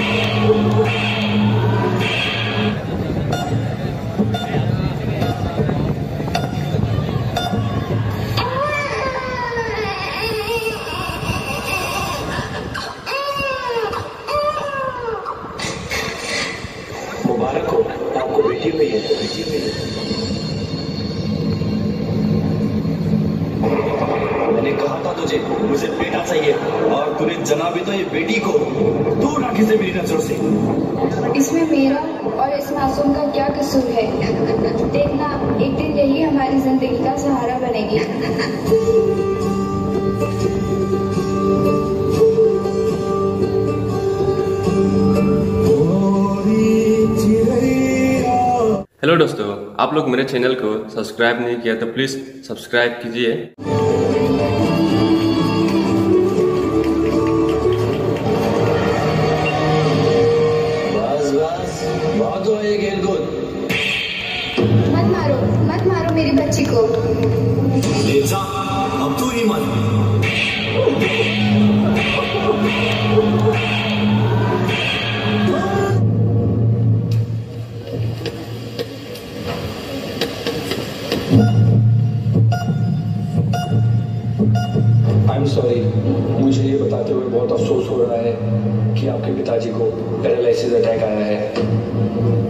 मुबारक हो, आपको बेटी हुई है। मैंने कहा था तुझे मुझे बेटा चाहिए और तूने जना भी तो ये बेटी को। दूर रख इसे मेरी नजरों से। इसमें मेरा और इस मासूम का क्या कसूर है? देखना एक दिन यही हमारी जिंदगी का सहारा बनेगी। हेलो दोस्तों, आप लोग मेरे चैनल को सब्सक्राइब नहीं किया तो प्लीज सब्सक्राइब कीजिए। बस बस बहुत हो ये खेल कूद। मत मारो मेरी बच्ची को। ले जा, अब तू ही मत। I'm sorry, मुझे ये बताते हुए बहुत अफसोस हो रहा है कि आपके पिताजी को पैरालिसिस अटैक आया है।